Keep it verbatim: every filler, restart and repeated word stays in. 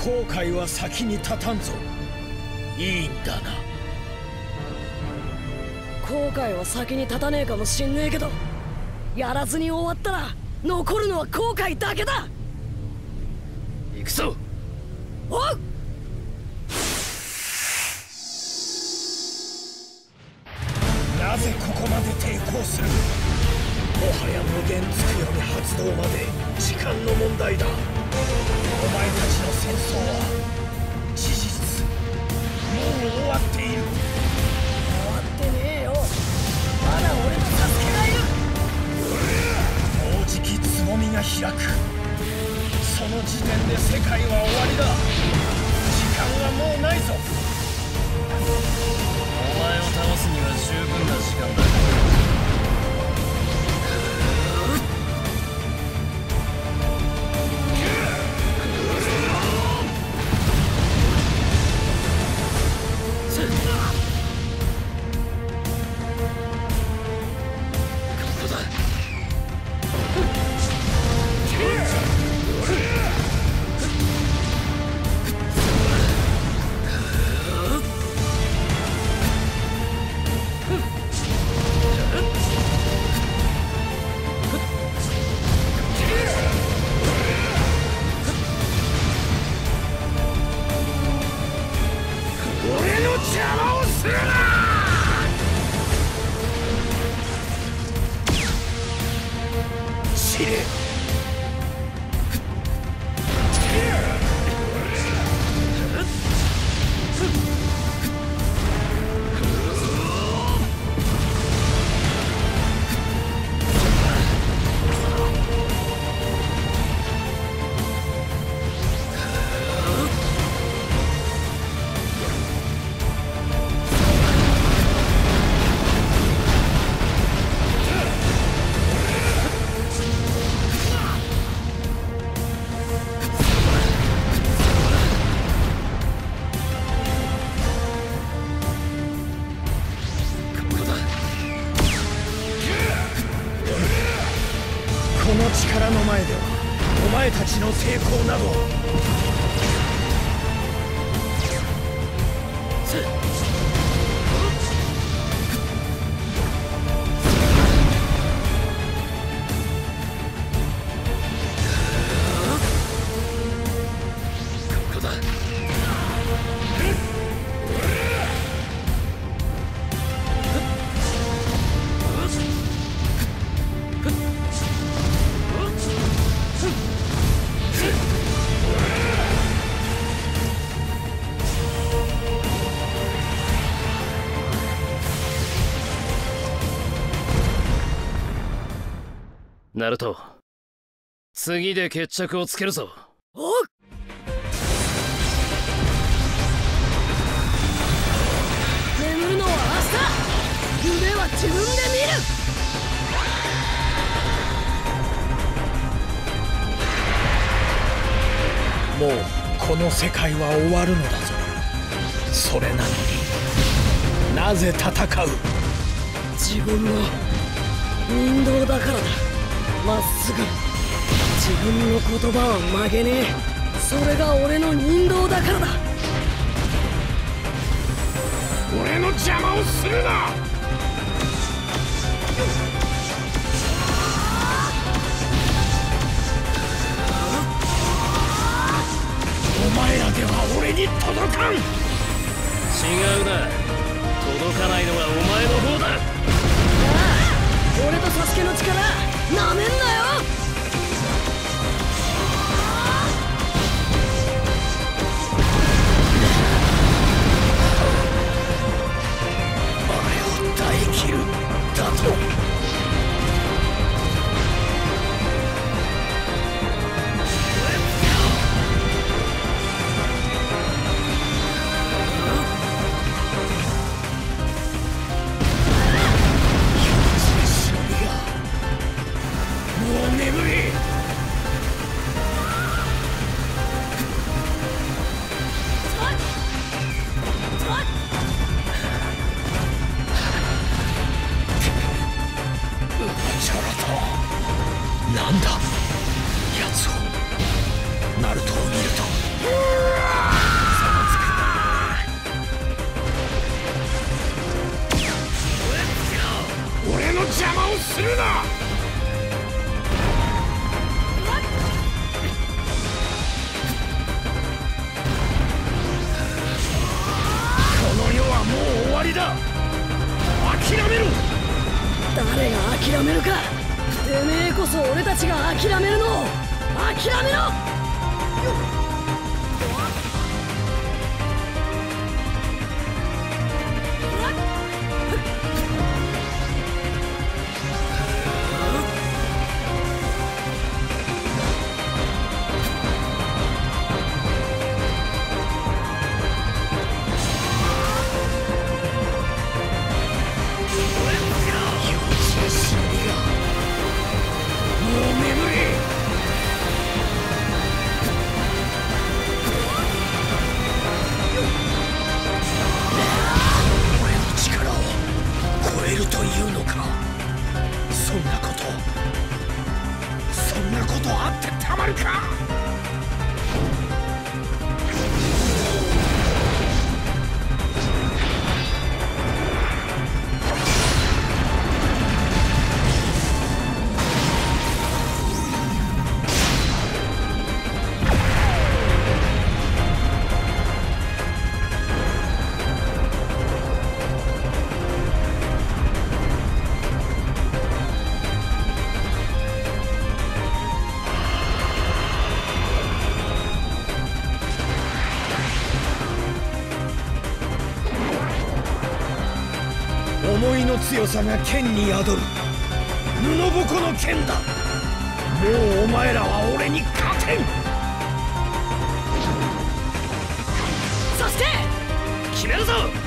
後悔は先に立たんぞ。いいんだな。 後悔は先に立たねえかもしんねえけど、やらずに終わったら残るのは後悔だけだ。 行くぞ。 おう。 なぜここまで抵抗する。もはや無限つくより発動まで時間の問題だ。お前たちの戦争は事実もう終わっている。 終わってねえよ。まだ俺のサスケがいる。 もうじきつぼみが開く。その時点で世界は終わりだ。時間はもうないぞ。 お前を倒すには十分な時間だ。 力の前ではお前たちの抵抗など。 ここだ。ナルト、次で決着をつけるぞ。 おう。眠るのは明日。夢は自分で見る。 もうこの世界は終わるのだぞ。それなのになぜ戦う。 自分の人道だからだ。まっすぐ自分の言葉は曲げねえ。それが俺の人道だからだ。 俺の邪魔をするな。お前らでは俺に届かん。 違うな、届かないのはお前の方だ。 ああ、俺とサスケの力なめんなよ。 俺を耐え切るだと。なんだ奴をナルトを見ると。 するな。この世はもう終わりだ。諦めろ。 誰が諦めるか。てめえこそ俺たちが諦めるのを諦めろ。 思いの強さが剣に宿る。布ぼこの剣だ。もうお前らは俺に勝てん。 そして決めるぞ。